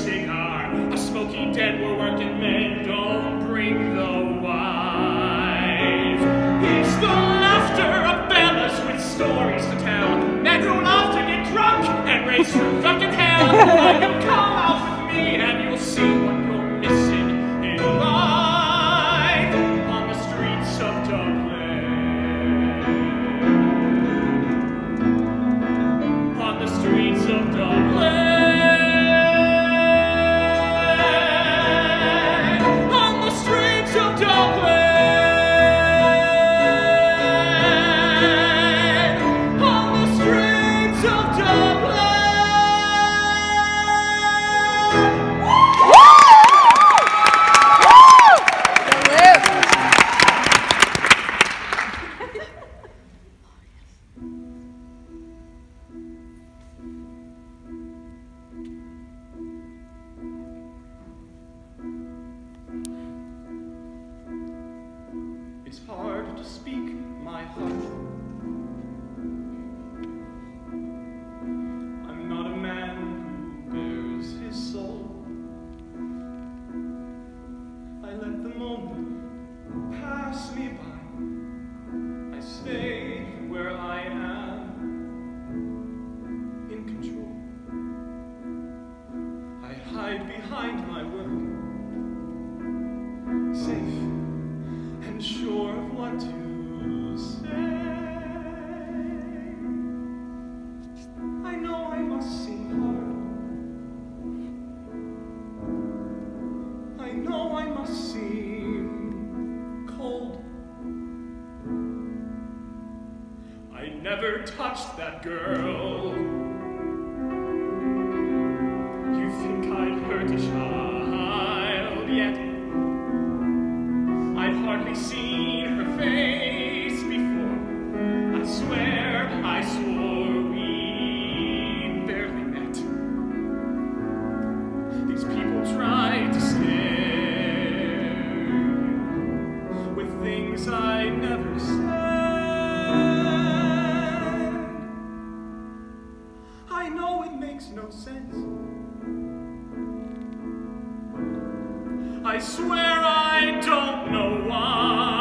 cigar. A smoky den where working men don't bring the wives. It's the laughter of fellas with stories to tell. Men who love to get drunk and race through fucking hell. And you'll come out with me and you'll see what you're missing in life on the streets of Dublin. On the streets of Dublin. It's hard to speak my heart. I'm not a man who bears his soul. I let the moment pass me by. I stay where I am, in control. I hide behind my work, safe and sure of what to say. I know I must seem hard. I know I must seem cold. I never touched that girl. You think I'd hurt a child yet? I'd hardly seen her face before. I swear I swore we'd barely met. These people tried to scare me with things I never said. I know it makes no sense. I swear I don't know why.